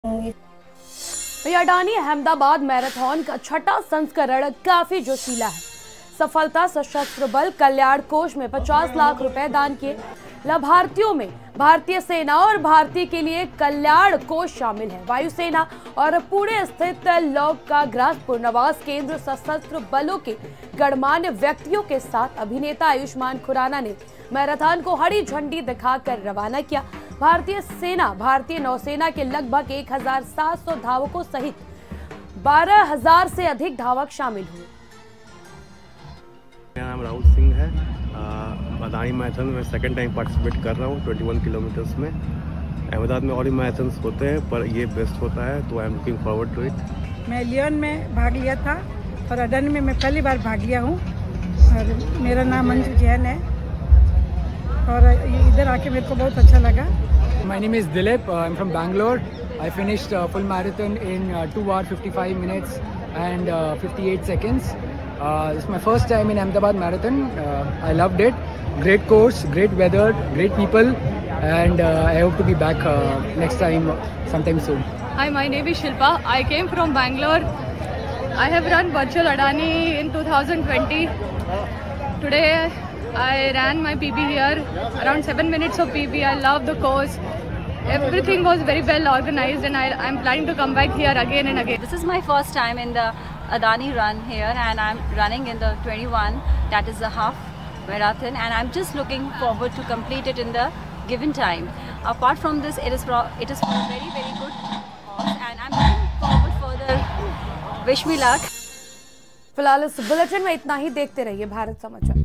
Adani Ahmedabad marathon का छठा संस्करण काफी जोशीला है। सफलता सशस्त्र बल कल्याण कोष में 50 लाख रुपए दान किए। लाभार्थियों में भारतीय सेना और भारतीय के लिए कल्याण कोष शामिल है। वायुसेना और पुणे स्थित लोकाग्रह पुनर्वास केंद्र सशस्त्र बलों के गणमान्य व्यक्तियों के साथ अभिनेता आयुष्मान खुराना ने मैराथन को हरी झंडी दिखाकर रवाना किया। भारतीय सेना, भारतीय नौसेना के लगभग 1700 धावकों सहित 12,000 से अधिक धावक शामिल हुए। मेरा नाम राहुल सिंह है। अडानी मैराथन में सेकंड टाइम पार्टिसिपेट कर रहा हूँ 21 किलोमीटर्स में। अहमदाबाद में और भी मैराथन्स होते हैं पर ये बेस्ट होता है, तो I am looking forward to it. मैं लियोन में भाग लिया था और अडानी में मैं पहली बार भाग लिया हूँ और मेरा नाम मंजू जैन है और इधर आके मेरे को बहुत अच्छा लगा। My name is Dilip. I'm from Bangalore. I finished full marathon in 2 hours 55 minutes and 58 seconds. This is my first time in Ahmedabad marathon. I loved it. Great course, great weather, great people, and I hope to be back next time sometime soon. Hi, my name is Shilpa. I came from Bangalore. I have run virtual Adani in 2020. Today I ran my PB here, around 7 minutes of PB. I love the course. Everything was very well organized and I'm planning to come back here again and again. This is my first time in the Adani run here and I'm running in the 21, that is the half marathon, and I'm just looking forward to complete it in the given time. Apart from this, it is for a very, very good cause and I'm looking forward further. Wish me luck. फिलहाल इस bulletin में इतना ही। देखते रहिए भारत समाचार।